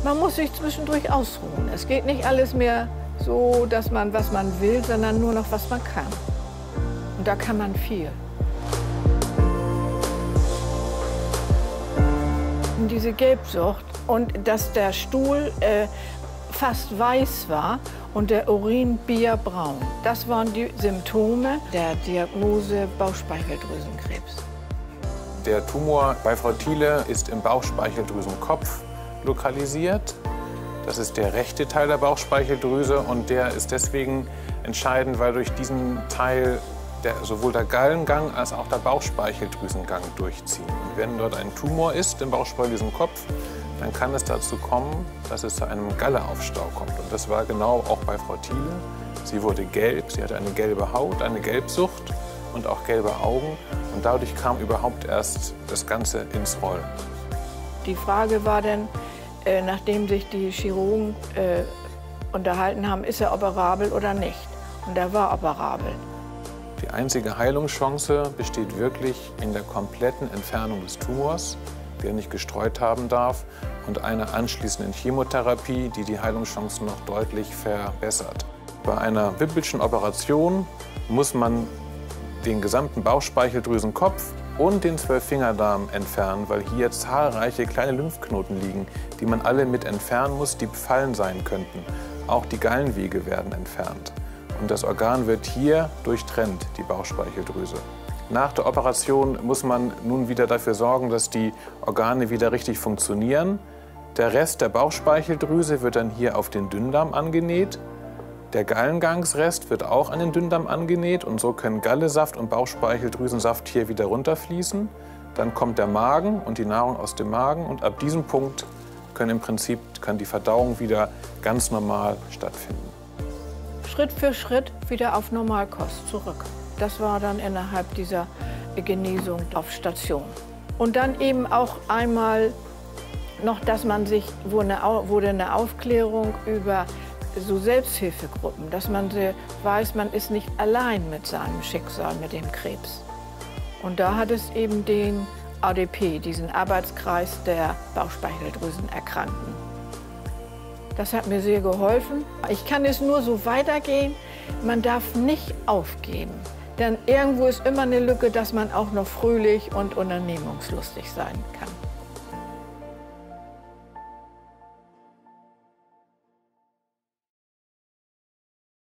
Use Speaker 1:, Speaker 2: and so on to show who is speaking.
Speaker 1: Man muss sich zwischendurch ausruhen. Es geht nicht alles mehr so, dass man, was man will, sondern nur noch, was man kann. Und da kann man viel. Und diese Gelbsucht und dass der Stuhl fast weiß war und der Urin bierbraun. Das waren die Symptome der Diagnose Bauchspeicheldrüsenkrebs.
Speaker 2: Der Tumor bei Frau Thiele ist im Bauchspeicheldrüsenkopf lokalisiert. Das ist der rechte Teil der Bauchspeicheldrüse und der ist deswegen entscheidend, weil durch diesen Teil sowohl der Gallengang als auch der Bauchspeicheldrüsengang durchziehen. Und wenn dort ein Tumor ist im Bauchspeicheldrüsenkopf, dann kann es dazu kommen, dass es zu einem Galleaufstau kommt. Und das war genau auch bei Frau Thiele. Sie wurde gelb, sie hatte eine gelbe Haut, eine Gelbsucht und auch gelbe Augen. Und dadurch kam überhaupt erst das Ganze ins Rollen.
Speaker 1: Die Frage war dann, nachdem sich die Chirurgen unterhalten haben, ist er operabel oder nicht? Und er war operabel.
Speaker 2: Die einzige Heilungschance besteht wirklich in der kompletten Entfernung des Tumors, der nicht gestreut haben darf, und einer anschließenden Chemotherapie, die die Heilungschancen noch deutlich verbessert. Bei einer Wippelschen Operation muss man den gesamten Bauchspeicheldrüsenkopf und den Zwölffingerdarm entfernen, weil hier zahlreiche kleine Lymphknoten liegen, die man alle mit entfernen muss, die befallen sein könnten. Auch die Gallenwege werden entfernt. Und das Organ wird hier durchtrennt, die Bauchspeicheldrüse. Nach der Operation muss man nun wieder dafür sorgen, dass die Organe wieder richtig funktionieren. Der Rest der Bauchspeicheldrüse wird dann hier auf den Dünndarm angenäht. Der Gallengangsrest wird auch an den Dünndarm angenäht und so können Gallesaft und Bauchspeicheldrüsensaft hier wieder runterfließen. Dann kommt der Magen und die Nahrung aus dem Magen und ab diesem Punkt kann die Verdauung wieder ganz normal stattfinden.
Speaker 1: Schritt für Schritt wieder auf Normalkost zurück. Das war dann innerhalb dieser Genesung auf Station. Und dann eben auch einmal noch, dass man sich, wurde eine Aufklärung über so Selbsthilfegruppen, dass man weiß, man ist nicht allein mit seinem Schicksal, mit dem Krebs. Und da hat es eben den ADP, diesen Arbeitskreis der Bauchspeicheldrüsenerkrankten. Das hat mir sehr geholfen. Ich kann es nur so weitergehen. Man darf nicht aufgeben. Denn irgendwo ist immer eine Lücke, dass man auch noch fröhlich und unternehmungslustig sein kann.